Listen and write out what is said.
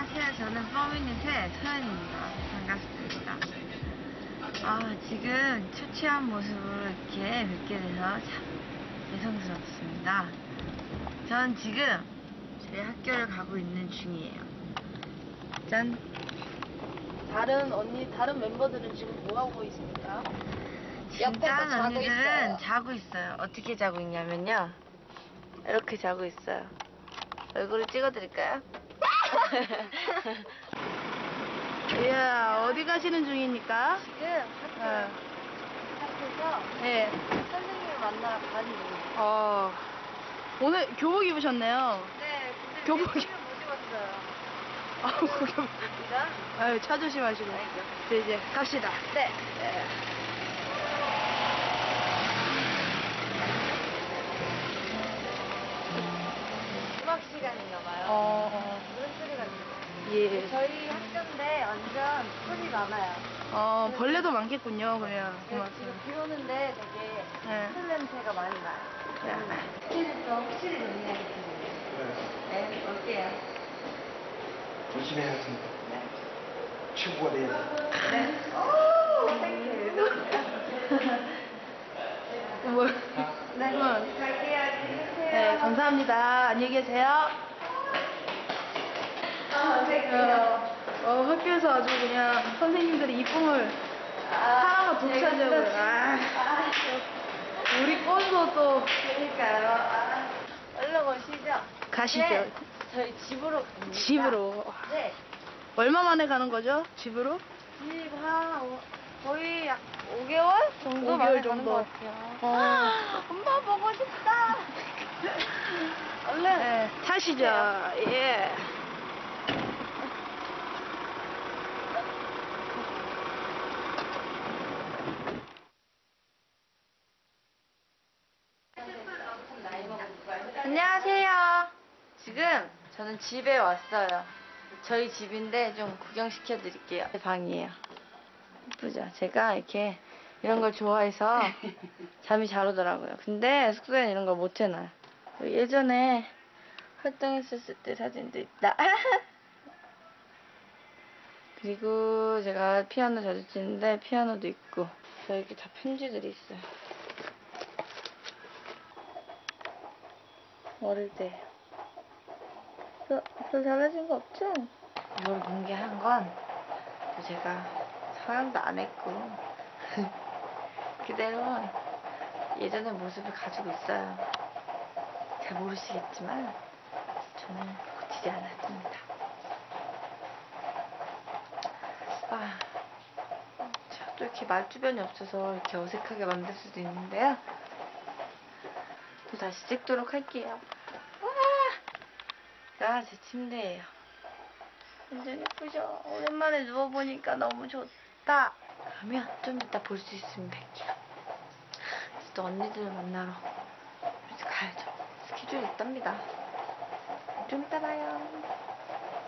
안녕하세요. 저는 뻐미닛의 서연입니다. 반갑습니다. 지금 초췌한 모습으로 이렇게 뵙게 돼서 참 죄송스럽습니다. 전 지금 저희 학교를 가고 있는 중이에요. 짠! 다른 멤버들은 지금 뭐 하고 있습니까? 지금 다른 언니들은 자고 있어요. 어떻게 자고 있냐면요. 이렇게 자고 있어요. 얼굴을 찍어드릴까요? 이야, 어디 가시는 중입니까? 지금 학교에서 네. 선생님을 만나러 가는 중이에요. 오늘 교복 입으셨네요. 네, 근데 교복이- 교복을 못 입었어요. 교복. 아유, 차 조심하시고. 이제 갑시다. 네. 음악 시간인가봐요. 무슨 소리가 들려요? 예. 저희 학교인데 완전 소리 많아요. 벌레도 많겠군요, 그냥. 지금 비 오는데 되게 네. 술 냄새가 많이 나요. 스케줄도 확실히 정리하겠습니다. 네, 올게요. 조심히 하겠습니다. 친구가 돼야지. 네. 오, 땡큐. 뭐. 네, 갈게요. 안녕히 계세요. 네, 감사합니다. 안녕히 계세요. 학교에서 아주 그냥 선생님들이 이쁨을 하나가 독차지하고요. 우리 꼰서 또 그러니까요. 얼른 오시죠. 가시죠. 네, 저희 집으로 갑니다. 집으로. 네. 얼마 만에 가는 거죠? 집으로? 거의 약 5개월 정도 5개월 만에 정도. 가는 것 같아요. 엄마 보고 싶다. 얼른. 네, 타시죠. 예. 안녕하세요. 지금 저는 집에 왔어요. 저희 집인데 좀 구경시켜 드릴게요. 제 방이에요. 예쁘죠? 제가 이렇게 이런 걸 좋아해서 잠이 잘 오더라고요. 근데 숙소에는 이런 걸 못 해놔요. 예전에 활동했었을 때 사진도 있다. 그리고 제가 피아노 자주 치는데 피아노도 있고 여기 다 편지들이 있어요. 어릴 때 별 달라진 거 없죠? 이걸 공개한 건 제가 사랑도 안 했고 그대로 예전의 모습을 가지고 있어요. 잘 모르시겠지만 저는 고치지 않았습니다. 제가 또 이렇게 말주변이 없어서 이렇게 어색하게 만들 수도 있는데요. 또 다시 찍도록 할게요. 제 침대예요. 완전 예쁘죠? 오랜만에 누워보니까 너무 좋다. 그러면 좀 이따 볼 수 있으면 뵐게요. 그래서 또 언니들을 만나러 이제 가야죠. 스케줄이 있답니다. 좀 이따 봐요.